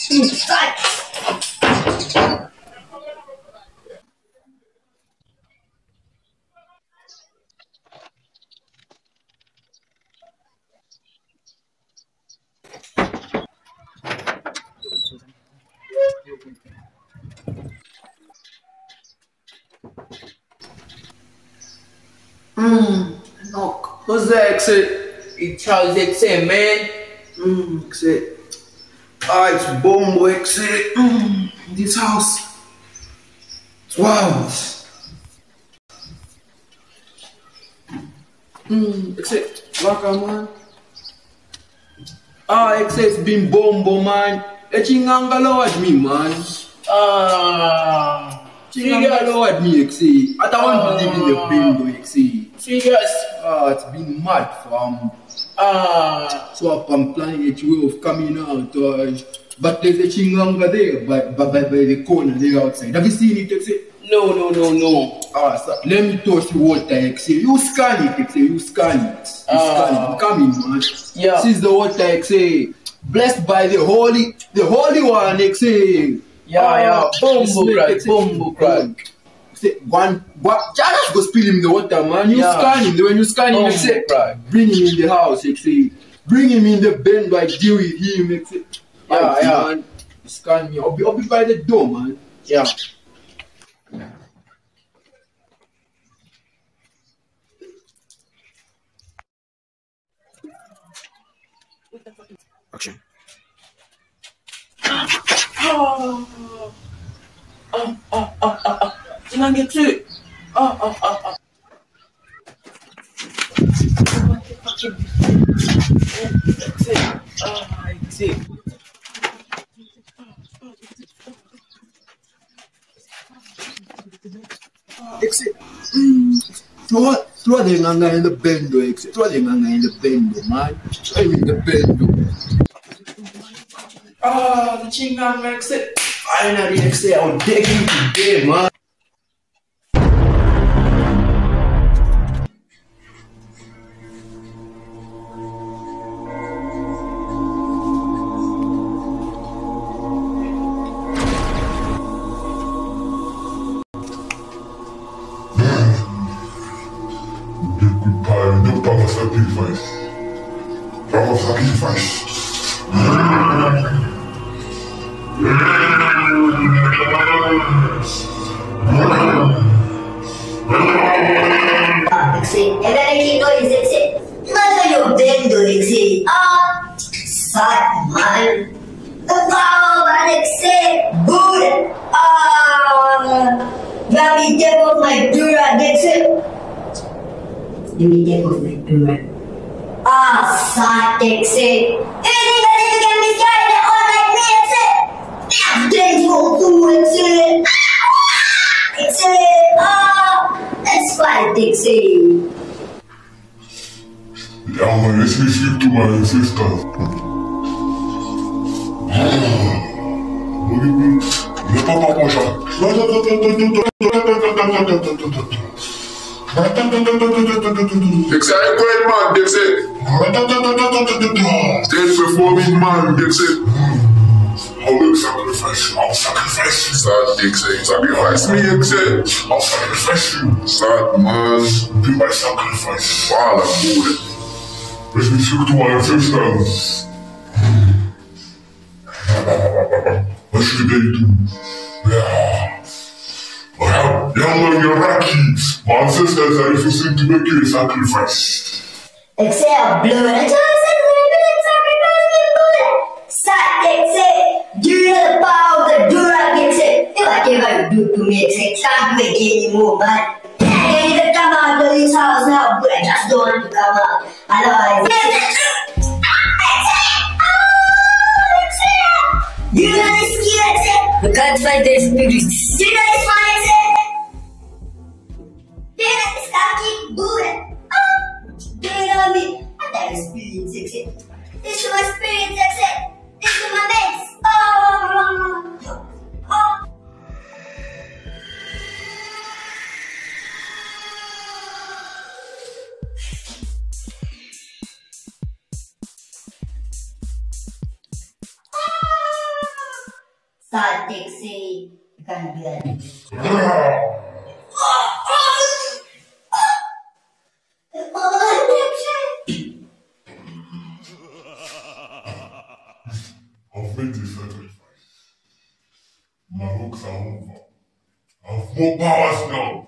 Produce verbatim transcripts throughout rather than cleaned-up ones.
Inside. Mmm, knock. Who's that, Eksay? It's Charles Eksay, man. Mmm, Eksay. Ah, it's Bombo, Eksay. Mmm, this house. Wow. Mmm, Eksay. Welcome, man. Ah, Eksay, it's been Bombo, man. Inanga lowered me, man. Ah. Inanga lowered me, Eksay. I don't want to live in the bendo, Eksay. Serious? Ah, it's been mad, fam. Ah. So I'm planning a way of coming out. Uh, but there's a Inanga there, by, by, by, by the corner there outside. Have you seen it, Eksay? No, no, no, no. Ah, so let me touch the water, Eksay. You scan it, Eksay. You scan it. You Ah. scan it. I'm coming, man. Yeah. This is the water, Eksay. Blessed by the holy, the holy one, Eksay. Yeah, ah, yeah. Bombo smell, crack, Eksay. bombo crack. Say, one, one, just go spill him in the water, man. You Yeah. scan him. When you scan him, Bombo Eksay, crack. bring him in the house, Eksay. Bring him in the bend, like deal with him, Eksay. Yeah, Right, yeah. Man. Scan me. I'll be, I'll be by the door, man. Yeah. Action. Oh, oh, oh, oh, oh. Inanga too. Oh, oh, oh, oh. Eksay. Ah, Eksay. Eksay. Mm. Throw, throw the Inanga in the bendo, Eksay. Throw the Inanga in the bendo, man. Throw him in the bendo. Ah, the Inanga Eksay. Finally, Eksay, I'll take him today, man. Não paga sacrifício. Paga sacrifício. Ah, Eksay. É very noise, Eksay. Nós olhamos vendo, Eksay. Ah, sai, man. Wow, man, Eksay. Good. Ah, let me take off my durag, Eksay. Let me take off my durag. Ah, sai, Eksay. Anything that you can be carrying on like me, Eksay. I'm thankful to Eksay. Eksay. Ah, that's fine, Eksay. Ja, man, jetzt nicht viel zu meinen Sisters. Ne pas pas mon chat. Eksay, I'm going mad, Eksay. Stand before me, man, Eksay. I will sacrifice you. I'll sacrifice you. Start, Eksay. Sacrifice me, Eksay. I'll sacrifice you. Start, man. Be my sacrifice. Fala, pura. Let's be true to my ancestors. What should they do? Yeah. Well, young man, you're lucky. My ancestors are refusing to make you a sacrifice. Exhale, blood. And John says, sacrifice me, blood. Sat, Eksay. Do you know the power of the durag, Eksay? Whatever you do to me, Eksay, can't do it anymore, man. I need to come out of this house now, but I just don't want to come out. Otherwise, you know this kid, Eksay? We can't fight this spirits. You know this one, Eksay? You know this cocky Buddha? Oh, do you know me? I got experience, Eksay. This is my experience, Eksay. This is my mates. Oh, oh. Start Eksay. You can't do that. I've made a sacrifice. My hooks are over. I've more powers now.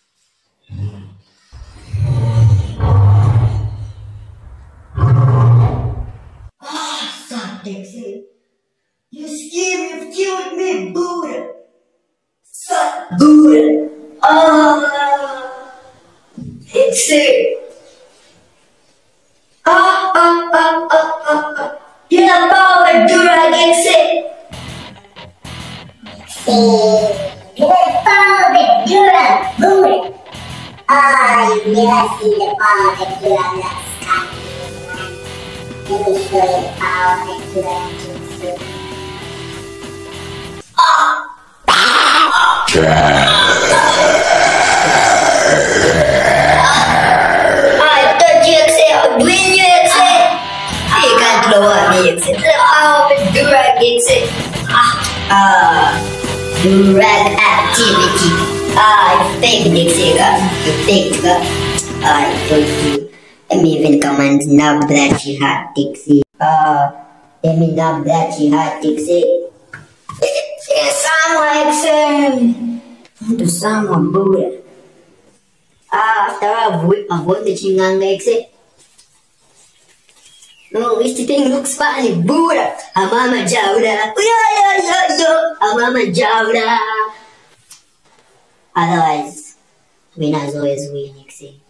Ah, stop, Eksay. You scheme, you killed me, Buddha. Stop, Buddha. Ah, Eksay. Ah, ah, ah, ah, ah, ah. Get a power, Durag, Eksay. You will follow the Durag Buddha. Ah, you never see the power of the Durag last time. Let me show you the power of the Durag Jutsu. I thought you, Eksay. I'll win you, Eksay. You can't lower me, Eksay. The power of the Durag, Eksay. Ah, ah. Durag activity. Ah, you fake Eksay ka. You fake ka. Ah, I told you. Let me even command nab that you had, Eksay. Ah, let me nab that you had, Eksay. Sama, Eksay. To sama, Buddha. Ah, after I've won the Inanga, Eksay. No, this thing looks funny, Buddha. I'm Mama Jauda. Yo, yo, yo, yo. I'm Mama Jauda. Otherwise, winners always win, Eksay.